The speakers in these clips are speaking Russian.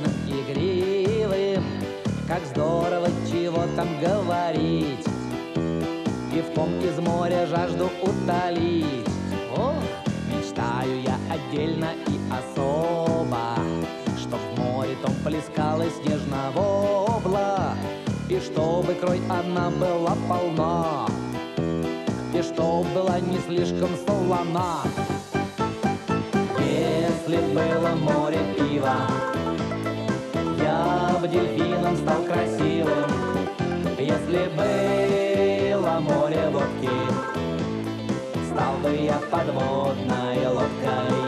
игривым. Как здорово, чего там говорить, пивком из моря жажду утолить. Ох, мечтаю я отдельно и особо, чтоб в море том плескалась снежного вобла, и чтобы крой она была полна, и чтоб была не слишком солона. Если было море пива, я бы дельфином стал красивым. Если было море водки, стал бы я подводной лодкой.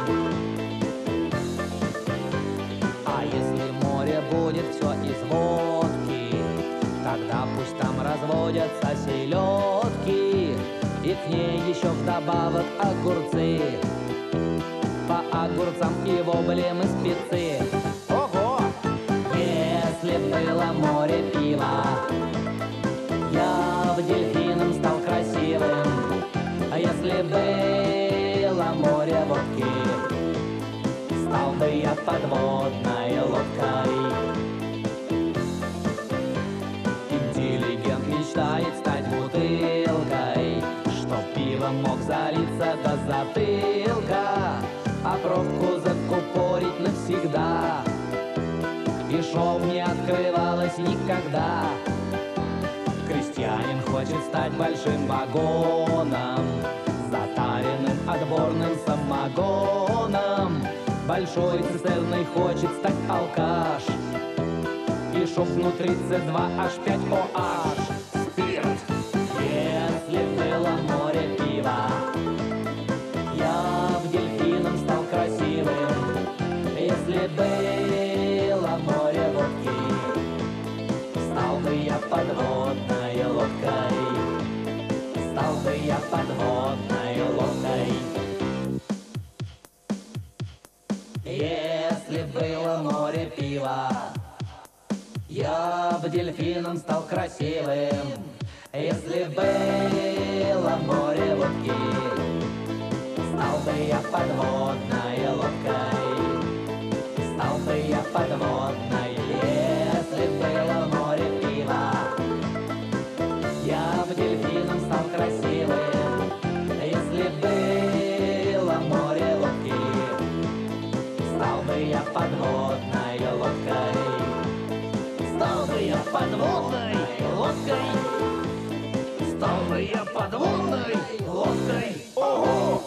А если море будет все из водки, тогда пусть там разводятся селедки, и к ней еще вдобавок огурцы. По огурцам и воблем и спецы. Ого! Если было море пива, я бы дельфином стал красивым. А если было море водки, стал бы я подводной лодкой. Интеллигент мечтает стать бутылкой, чтоб пивом мог залиться до затылка, а пробку закупорить навсегда, и шоу не открывалось никогда. Крестьянин хочет стать большим вагоном, затаренным отборным самогоном. Большой цистерной хочет стать алкаш, и шоп внутри C2H5OH. Спирт! Если было море пива, я бы дельфином стал красивым. Если было море водки, стал бы я подводной лодкой. Стал бы я подводной лодкой. Если было море пива, я бы дельфином стал красивым. Если было море водки, стал бы я подводной лодкой. Стал бы я подводной. Если было море пива, я бы дельфином стал красивым. Если было море водки, стал бы я подводной лодкой. Стал бы я подводной лодкой. Стал бы я подводной лодкой. Ого!